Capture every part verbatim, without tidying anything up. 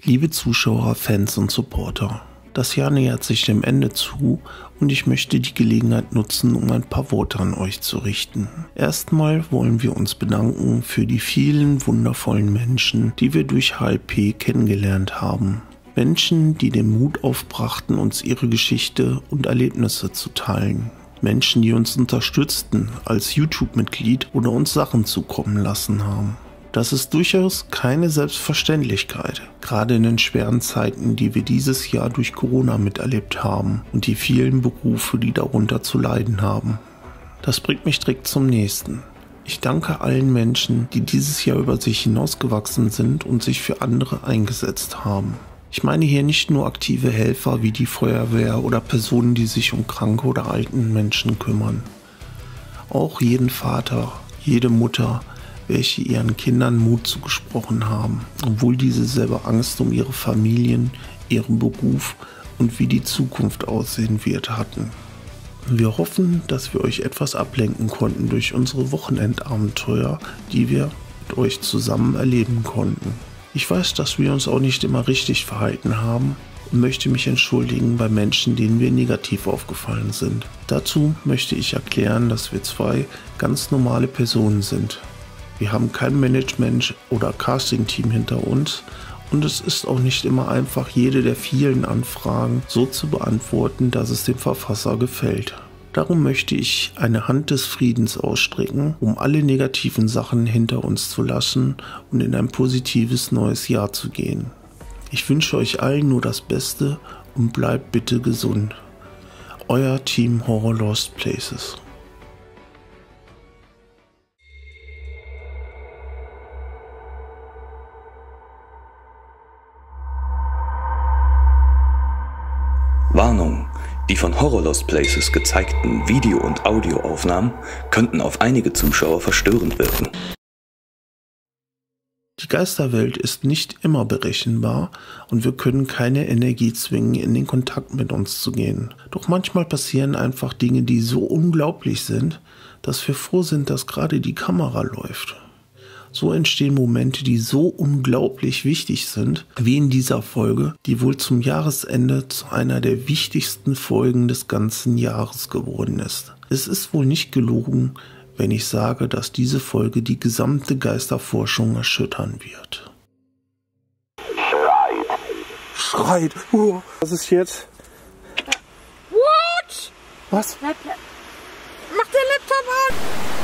Liebe Zuschauer, Fans und Supporter, das Jahr nähert sich dem Ende zu und ich möchte die Gelegenheit nutzen, um ein paar Worte an euch zu richten. Erstmal wollen wir uns bedanken für die vielen wundervollen Menschen, die wir durch H L P kennengelernt haben. Menschen, die den Mut aufbrachten, uns ihre Geschichte und Erlebnisse zu teilen. Menschen, die uns unterstützten als YouTube-Mitglied oder uns Sachen zukommen lassen haben. Das ist durchaus keine Selbstverständlichkeit, gerade in den schweren Zeiten, die wir dieses Jahr durch Corona miterlebt haben und die vielen Berufe, die darunter zu leiden haben. Das bringt mich direkt zum nächsten. Ich danke allen Menschen, die dieses Jahr über sich hinausgewachsen sind und sich für andere eingesetzt haben. Ich meine hier nicht nur aktive Helfer wie die Feuerwehr oder Personen, die sich um kranke oder alten Menschen kümmern. Auch jeden Vater, jede Mutter, welche ihren Kindern Mut zugesprochen haben, obwohl diese selber Angst um ihre Familien, ihren Beruf und wie die Zukunft aussehen wird hatten. Wir hoffen, dass wir euch etwas ablenken konnten durch unsere Wochenendabenteuer, die wir mit euch zusammen erleben konnten. Ich weiß, dass wir uns auch nicht immer richtig verhalten haben und möchte mich entschuldigen bei Menschen, denen wir negativ aufgefallen sind. Dazu möchte ich erklären, dass wir zwei ganz normale Personen sind. Wir haben kein Management oder Casting-Team hinter uns und es ist auch nicht immer einfach, jede der vielen Anfragen so zu beantworten, dass es dem Verfasser gefällt. Darum möchte ich eine Hand des Friedens ausstrecken, um alle negativen Sachen hinter uns zu lassen und in ein positives neues Jahr zu gehen. Ich wünsche euch allen nur das Beste und bleibt bitte gesund. Euer Team Horror Lost Places. Warnung: Die von Horror Lost Places gezeigten Video- und Audioaufnahmen könnten auf einige Zuschauer verstörend wirken. Die Geisterwelt ist nicht immer berechenbar und wir können keine Energie zwingen, in den Kontakt mit uns zu gehen. Doch manchmal passieren einfach Dinge, die so unglaublich sind, dass wir froh sind, dass gerade die Kamera läuft. So entstehen Momente, die so unglaublich wichtig sind, wie in dieser Folge, die wohl zum Jahresende zu einer der wichtigsten Folgen des ganzen Jahres geworden ist. Es ist wohl nicht gelogen, wenn ich sage, dass diese Folge die gesamte Geisterforschung erschüttern wird. Schreit. Schreit. Uh, was ist jetzt? What? Was? Mach den Laptop an!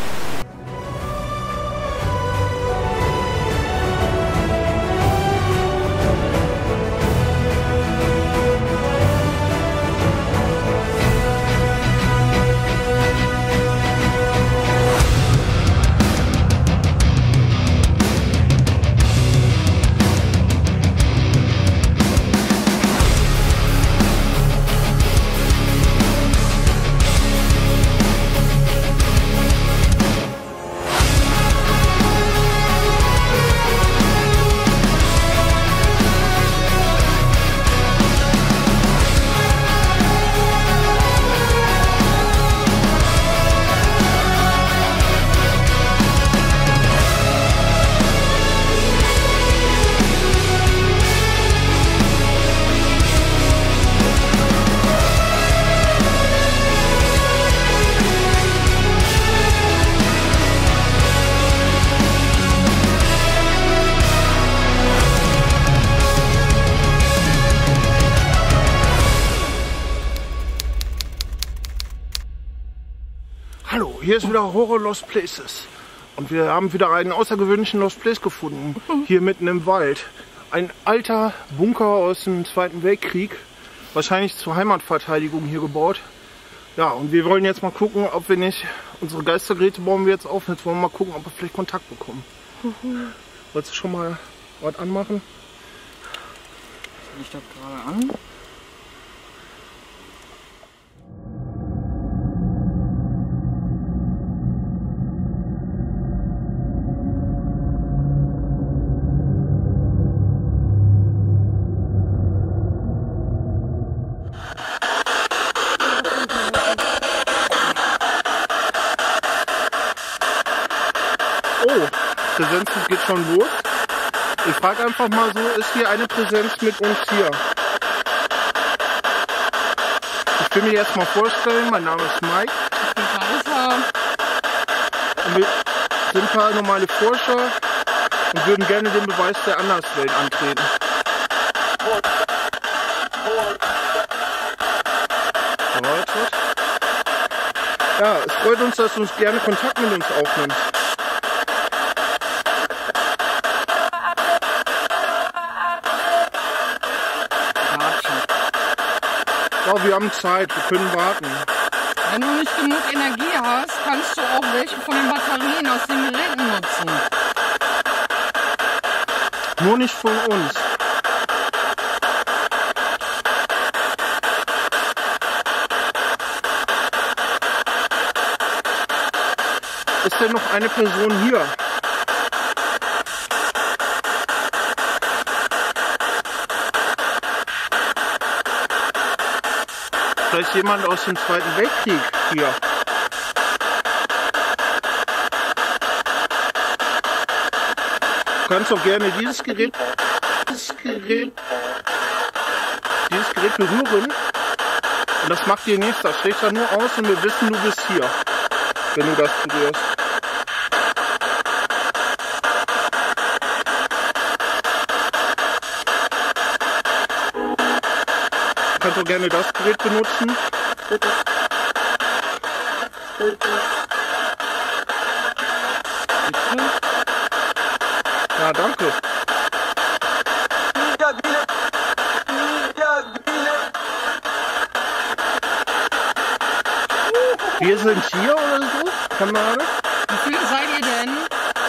Hallo, hier ist wieder Horror Lost Places und wir haben wieder einen außergewöhnlichen Lost Place gefunden, hier mitten im Wald. Ein alter Bunker aus dem Zweiten Weltkrieg, wahrscheinlich zur Heimatverteidigung hier gebaut. Ja, und wir wollen jetzt mal gucken, ob wir nicht, unsere Geistergeräte bauen wir jetzt auf, jetzt wollen wir mal gucken, ob wir vielleicht Kontakt bekommen. Mhm. Wolltest du schon mal was anmachen? Ich das gerade an. Oh, der Sensen geht schon los. Ich frage einfach mal so, ist hier eine Präsenz mit uns hier? Ich will mich erstmal vorstellen, mein Name ist Mike. Ich bin Clarissa. Und wir sind ein paar normale Forscher und würden gerne den Beweis der Anderswelt antreten. Da war jetzt was? Ja, es freut uns, dass du uns gerne Kontakt mit uns aufnimmst. Ja, wir haben Zeit, wir können warten. Wenn du nicht genug Energie hast, kannst du auch welche von den Batterien aus den Geräten nutzen. Nur nicht von uns. Ist denn noch eine Person hier? Vielleicht jemand aus dem Zweiten Weltkrieg hier. Du kannst auch gerne dieses Gerät, dieses Gerät, dieses Gerät berühren. Und das macht dir nichts. Das schlägt dann nur aus und wir wissen, du bist hier, wenn du das berührst. Du kannst auch gerne das Gerät benutzen. Bitte. Bitte. Ja, danke. Wir sind hier oder so? Kamera? Wie viele seid ihr denn?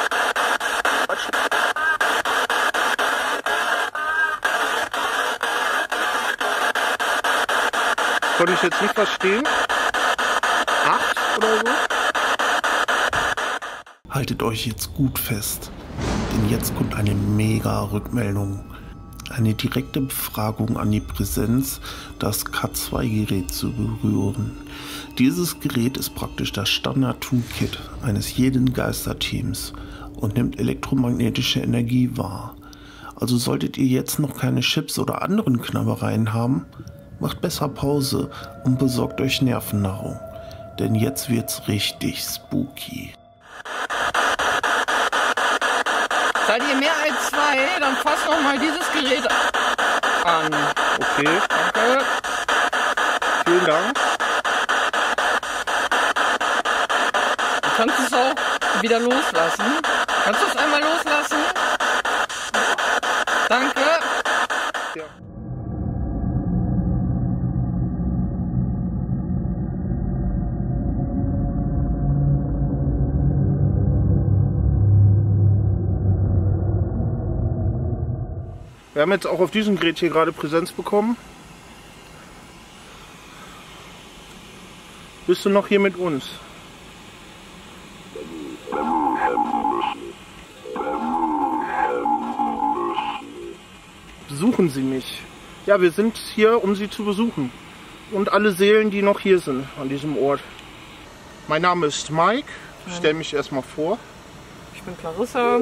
Konnte ich jetzt nicht verstehen. Acht oder so? Haltet euch jetzt gut fest, denn jetzt kommt eine mega Rückmeldung. Eine direkte Befragung an die Präsenz, das K zwei Gerät zu berühren. Dieses Gerät ist praktisch das Standard-Toolkit eines jeden Geisterteams und nimmt elektromagnetische Energie wahr. Also solltet ihr jetzt noch keine Chips oder anderen Knabbereien haben, macht besser Pause und besorgt euch Nervennahrung, denn jetzt wird's richtig spooky. Seid ihr mehr als zwei, dann fasst noch mal dieses Gerät an. Okay, Danke. vielen Dank. Du kannst es auch wieder loslassen. Kannst du es einmal loslassen? Danke. Ja. Wir haben jetzt auch auf diesem Gerät hier gerade Präsenz bekommen. Bist du noch hier mit uns? Besuchen Sie mich. Ja, wir sind hier, um Sie zu besuchen. Und alle Seelen, die noch hier sind an diesem Ort. Mein Name ist Mike. Ich stelle mich erstmal vor. Ich bin Clarissa.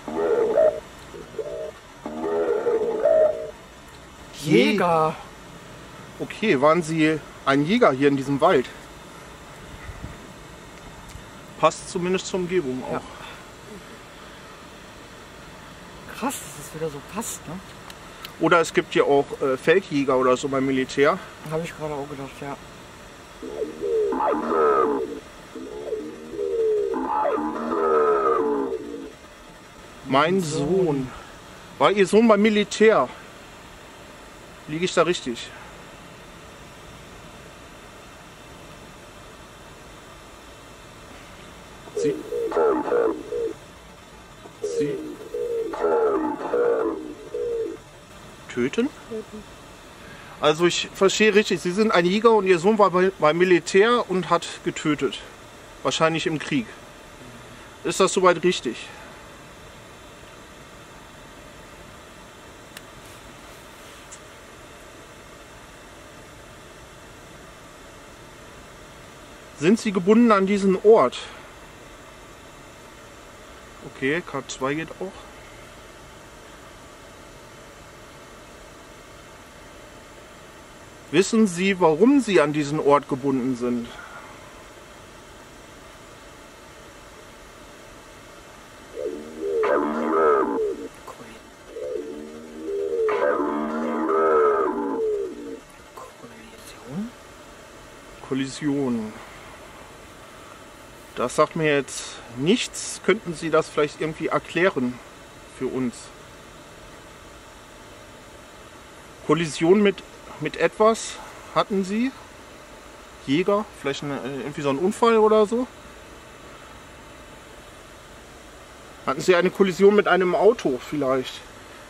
Jäger. Okay, waren Sie ein Jäger hier in diesem Wald? Passt zumindest zur Umgebung auch. Ja. Krass, dass es wieder so passt, ne? Oder es gibt ja auch äh, Feldjäger oder so beim Militär. Habe ich gerade auch gedacht, ja. Mein Sohn. War Ihr Sohn beim Militär? Liege ich da richtig? Sie. Sie. Töten? Also ich verstehe richtig, Sie sind ein Jäger und Ihr Sohn war bei, beim Militär und hat getötet. Wahrscheinlich im Krieg. Ist das soweit richtig? Sind Sie gebunden an diesen Ort? Okay, K zwei geht auch. Wissen Sie, warum Sie an diesen Ort gebunden sind? Kollision. Das sagt mir jetzt nichts. Könnten Sie das vielleicht irgendwie erklären für uns? Kollision mit, mit etwas hatten Sie? Jäger? Vielleicht eine, irgendwie so ein Unfall oder so? Hatten Sie eine Kollision mit einem Auto vielleicht?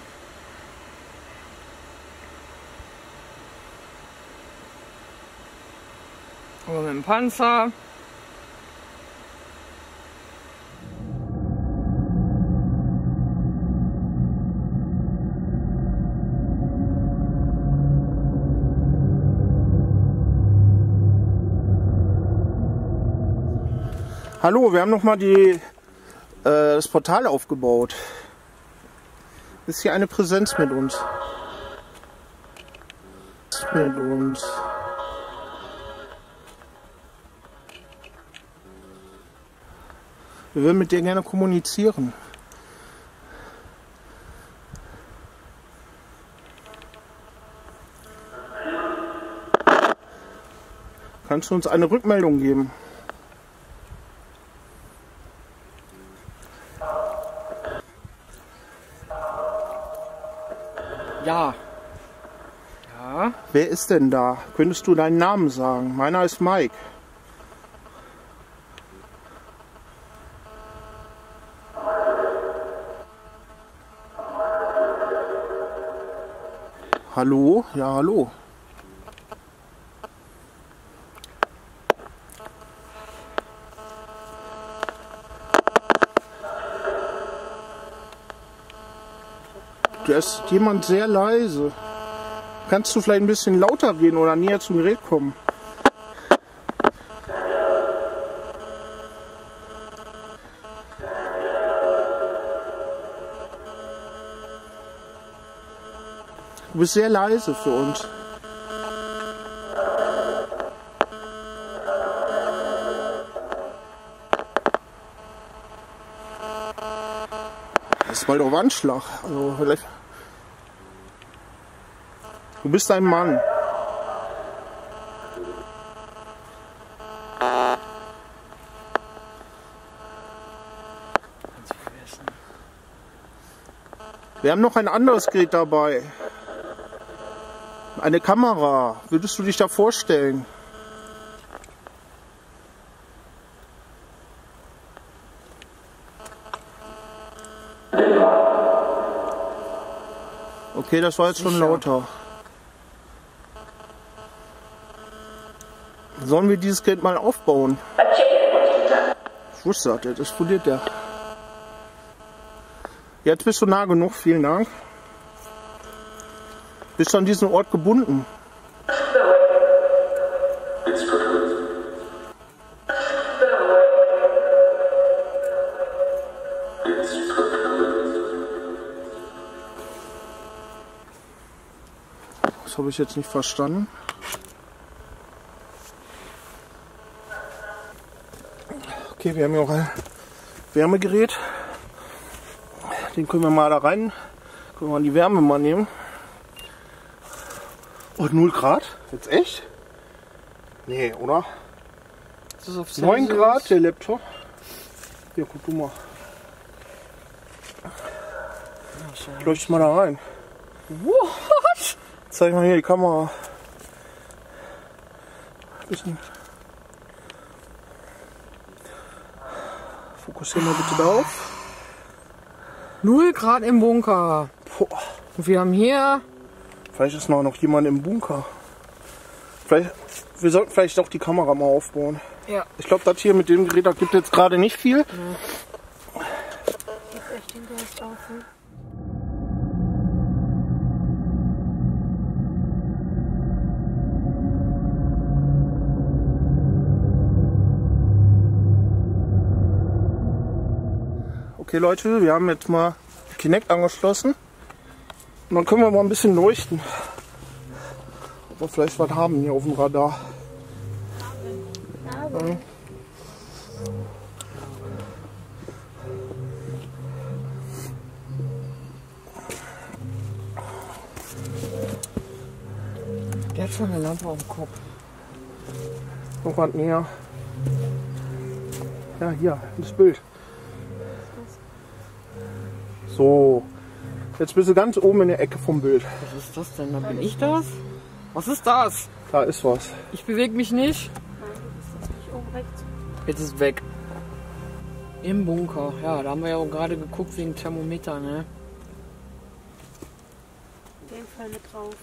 Oder mit dem Panzer. Hallo, wir haben noch mal die, äh, das Portal aufgebaut. Ist hier eine Präsenz mit uns? Mit uns. Wir würden mit dir gerne kommunizieren. Kannst du uns eine Rückmeldung geben? Ja. Ja. Wer ist denn da? Könntest du deinen Namen sagen? Meiner ist Mike. Hallo? Ja, hallo. Da ist jemand sehr leise. Kannst du vielleicht ein bisschen lauter reden oder näher zum Gerät kommen? Du bist sehr leise für uns. Das ist bald auf Anschlag. Also vielleicht. Du bist ein Mann. Wir haben noch ein anderes Gerät dabei. Eine Kamera. Würdest du dich da vorstellen? Okay, das war jetzt schon lauter. Sollen wir dieses Gerät mal aufbauen? Ich wusste das, das explodiert der. Jetzt bist du nah genug, vielen Dank. Bist du an diesen Ort gebunden? Das habe ich jetzt nicht verstanden. Okay, wir haben hier auch ein Wärmegerät. Den können wir mal da rein. Können wir mal die Wärme mal nehmen. Und null Grad? Jetzt echt? Nee, oder? Das ist auf neun Grad der Laptop. Ja, guck du mal. Ich leuchte mal da rein. What? Zeig mal hier die Kamera. Bisschen. Fokussieren wir bitte darauf. null Grad im Bunker. Boah. Und wir haben hier... Vielleicht ist noch jemand im Bunker. Vielleicht, wir sollten vielleicht doch die Kamera mal aufbauen. Ja. Ich glaube, das hier mit dem Gerät, da gibt jetzt gerade nicht viel. Ja. Echt den Geist auf, ne? Okay Leute, wir haben jetzt mal Kinect angeschlossen und dann können wir mal ein bisschen leuchten. wir vielleicht was haben hier auf dem Radar. Ja. Der hat schon eine Lampe auf dem Kopf. Noch was näher. Ja, hier, das Bild. So. Jetzt bist du ganz oben in der Ecke vom Bild. Was ist das denn? Da bin ich das? Was ist das? Da ist was. Ich bewege mich nicht. Nein, ist das nicht oben rechts? Jetzt ist es weg. Im Bunker. Ja, da haben wir ja auch gerade geguckt wegen Thermometer, ne? In dem Fall mit drauf.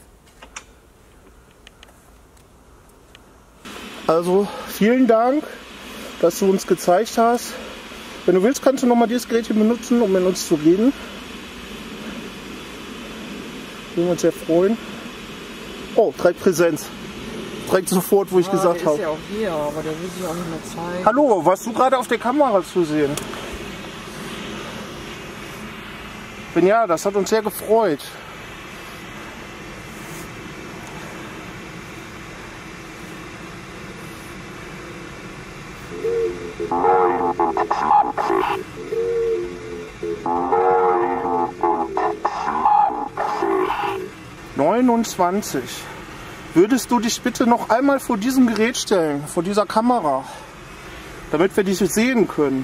Also, vielen Dank, dass du uns gezeigt hast. Wenn du willst, kannst du nochmal dieses Gerät hier benutzen, um mit uns zu reden. Würden wir uns sehr freuen. Oh, direkt Präsenz. Direkt sofort, wo ich Ah, gesagt der habe. ist ja auch hier, aber der will sich auch nicht mehr zeigen. Hallo, warst du gerade auf der Kamera zu sehen? Wenn ja, das hat uns sehr gefreut. neunundzwanzig. Würdest du dich bitte noch einmal vor diesem Gerät stellen, vor dieser Kamera, damit wir dich sehen können?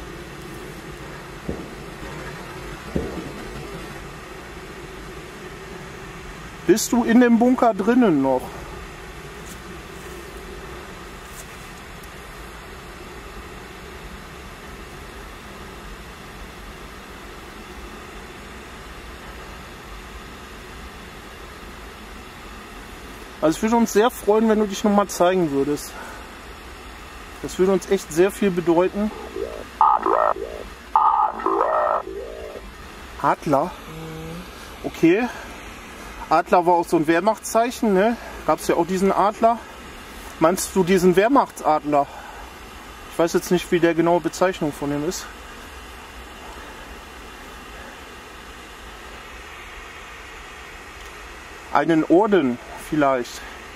Bist du in dem Bunker drinnen noch? Also es würde uns sehr freuen, wenn du dich noch mal zeigen würdest. Das würde uns echt sehr viel bedeuten. Adler? Okay. Adler war auch so ein Wehrmachtszeichen, ne? Gab es ja auch diesen Adler. Meinst du diesen Wehrmachtsadler? Ich weiß jetzt nicht, wie der genaue Bezeichnung von dem ist. Einen Orden vielleicht.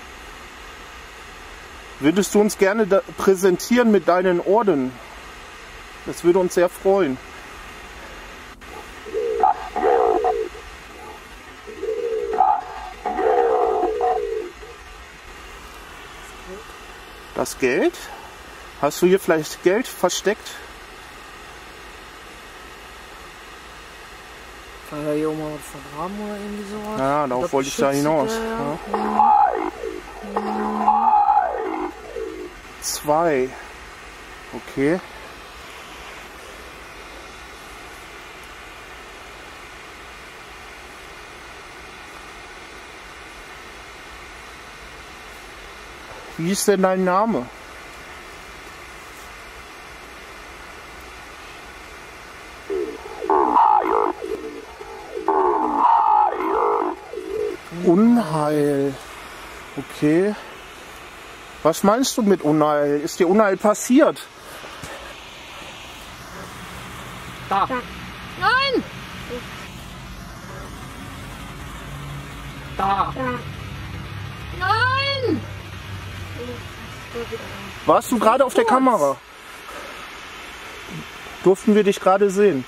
Würdest du uns gerne da präsentieren mit deinen Orden? Das würde uns sehr freuen. Das Geld? Hast du hier vielleicht Geld versteckt? Kann er hier auch mal was vergraben oder irgendwie sowas? Ja, darauf wollte ich da hinaus. Ja. Zwei. Okay. Wie ist denn dein Name? Unheil. Okay. Was meinst du mit Unheil? Ist dir Unheil passiert? Da. Nein! Da. Nein! Warst du gerade auf der Kamera? Durften wir dich gerade sehen?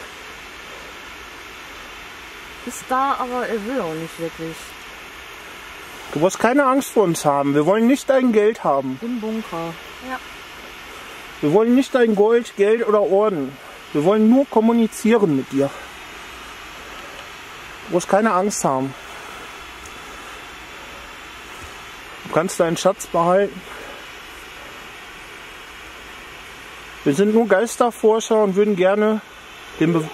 Ist da, aber er will auch nicht wirklich. Du brauchst keine Angst vor uns haben. Wir wollen nicht dein Geld haben. Im Bunker. Ja. Wir wollen nicht dein Gold, Geld oder Orden. Wir wollen nur kommunizieren mit dir. Du brauchst keine Angst haben. Du kannst deinen Schatz behalten. Wir sind nur Geisterforscher und würden gerne den Be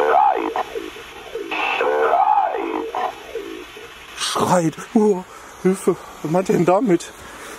Schreit. Oh, Hilfe. Was meint ihr denn damit?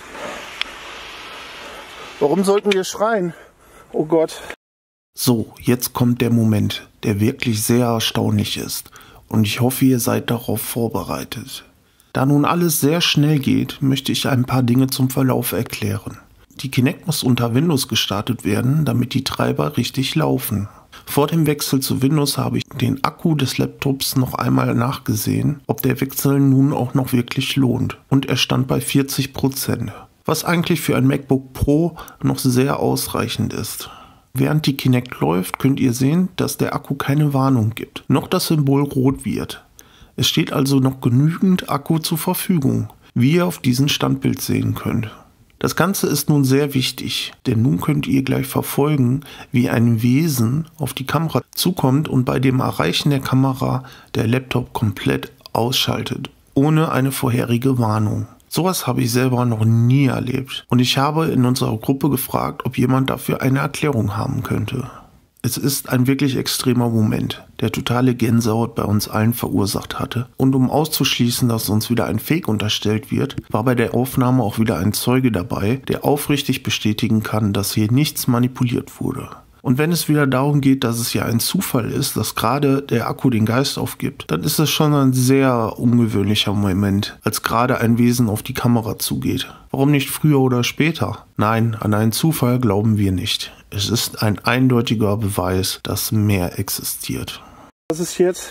Warum sollten wir schreien? Oh Gott. So, jetzt kommt der Moment, der wirklich sehr erstaunlich ist. Und ich hoffe, ihr seid darauf vorbereitet. Da nun alles sehr schnell geht, möchte ich ein paar Dinge zum Verlauf erklären. Die Kinect muss unter Windows gestartet werden, damit die Treiber richtig laufen. Vor dem Wechsel zu Windows habe ich den Akku des Laptops noch einmal nachgesehen, ob der Wechsel nun auch noch wirklich lohnt. Und er stand bei vierzig Prozent, was eigentlich für ein MacBook Pro noch sehr ausreichend ist. Während die Kinect läuft, könnt ihr sehen, dass der Akku keine Warnung gibt, noch das Symbol rot wird. Es steht also noch genügend Akku zur Verfügung, wie ihr auf diesem Standbild sehen könnt. Das Ganze ist nun sehr wichtig, denn nun könnt ihr gleich verfolgen, wie ein Wesen auf die Kamera zukommt und bei dem Erreichen der Kamera der Laptop komplett ausschaltet, ohne eine vorherige Warnung. Sowas habe ich selber noch nie erlebt und ich habe in unserer Gruppe gefragt, ob jemand dafür eine Erklärung haben könnte. Es ist ein wirklich extremer Moment, der totale Gänsehaut bei uns allen verursacht hatte. Und um auszuschließen, dass uns wieder ein Fake unterstellt wird, war bei der Aufnahme auch wieder ein Zeuge dabei, der aufrichtig bestätigen kann, dass hier nichts manipuliert wurde. Und wenn es wieder darum geht, dass es ja ein Zufall ist, dass gerade der Akku den Geist aufgibt, dann ist es schon ein sehr ungewöhnlicher Moment, als gerade ein Wesen auf die Kamera zugeht. Warum nicht früher oder später? Nein, an einen Zufall glauben wir nicht. Es ist ein eindeutiger Beweis, dass mehr existiert. Was ist jetzt?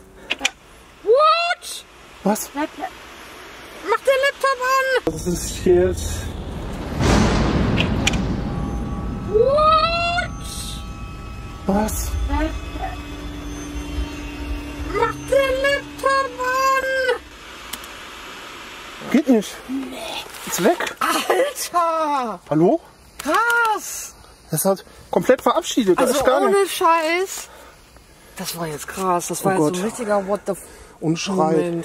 What? Was? Mach den Laptop an! Was ist jetzt? What? Was? Mach den Laptop an! Geht nicht. Nee. Ist weg. Alter! Hallo? Krass! Das hat komplett verabschiedet. Also das ist gar ohne nicht. Scheiß. Das war jetzt krass. Das war Oh jetzt so ein Gott. richtiger What the f Und schreit. Moment.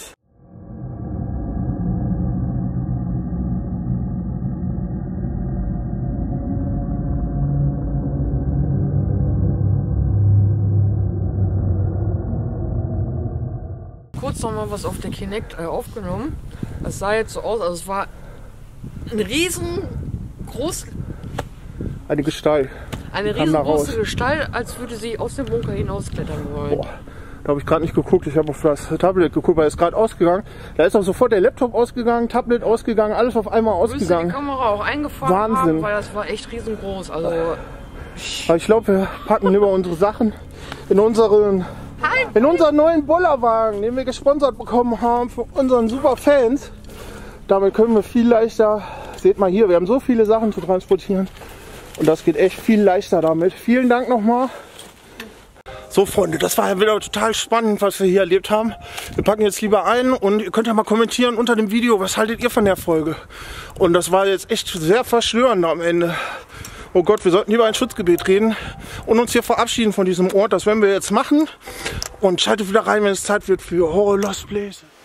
Kurz noch mal was auf der Kinect äh, aufgenommen. Es sah jetzt so aus, also es war ein riesengroß, Eine Gestalt. eine Kam da riesengroße raus. Gestalt, als würde sie aus dem Bunker hinausklettern wollen. Boah, da habe ich gerade nicht geguckt. Ich habe auf das Tablet geguckt, weil es ist gerade ausgegangen. Da ist auch sofort der Laptop ausgegangen, Tablet ausgegangen, alles auf einmal Müsste die ausgegangen. Kamera auch eingefangen Wahnsinn. haben, weil das war echt riesengroß. Also Aber ich glaube, wir packen lieber unsere Sachen in unseren, in unseren neuen Bollerwagen, den wir gesponsert bekommen haben für unseren super Fans. Damit können wir viel leichter, seht mal hier, wir haben so viele Sachen zu transportieren. Und das geht echt viel leichter damit. Vielen Dank nochmal. So Freunde, das war ja wieder total spannend, was wir hier erlebt haben. Wir packen jetzt lieber ein und ihr könnt ja mal kommentieren unter dem Video, was haltet ihr von der Folge. Und das war jetzt echt sehr verstörend am Ende. Oh Gott, wir sollten lieber ein Schutzgebet reden und uns hier verabschieden von diesem Ort. Das werden wir jetzt machen. Und schaltet wieder rein, wenn es Zeit wird für Horror Lost Places.